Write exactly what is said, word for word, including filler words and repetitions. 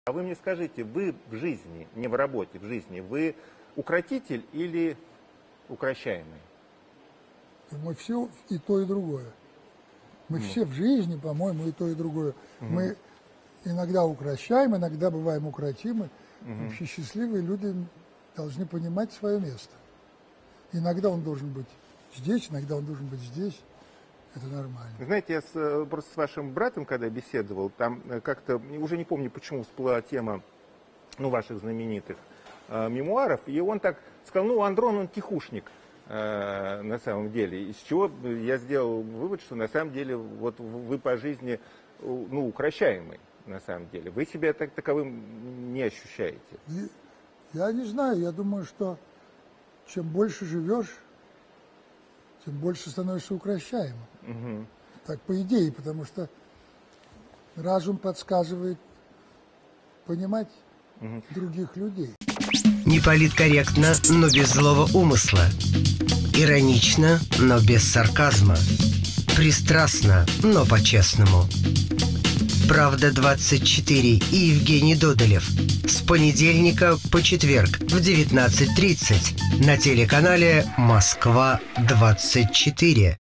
А вы мне скажите, вы в жизни, не в работе, в жизни, вы укротитель или укрощаемый? Мы все и то, и другое. Мы mm. все в жизни, по-моему, и то, и другое. Mm-hmm. Мы иногда укрощаем, иногда бываем укротимы. Mm-hmm. Вообще счастливые люди должны понимать свое место. Иногда он должен быть здесь, иногда он должен быть здесь. Это нормально. Знаете, я с, просто с вашим братом, когда беседовал, там как-то, уже не помню, почему всплыла тема, ну, ваших знаменитых э, мемуаров, и он так сказал, ну, Андрон, он тихушник э, на самом деле. Из чего я сделал вывод, что на самом деле вот вы по жизни, ну, укрощаемый, на самом деле. Вы себя так, таковым не ощущаете? Я не знаю, я думаю, что чем больше живешь, тем больше становишься укрощаемым. Угу. Так, по идее, потому что разум подсказывает понимать угу. других людей. Неполиткорректно, но без злого умысла. Иронично, но без сарказма. Пристрастно, но по-честному. «Правда двадцать четыре» и Евгений Додолев. С понедельника по четверг в девятнадцать тридцать на телеканале «Москва двадцать четыре».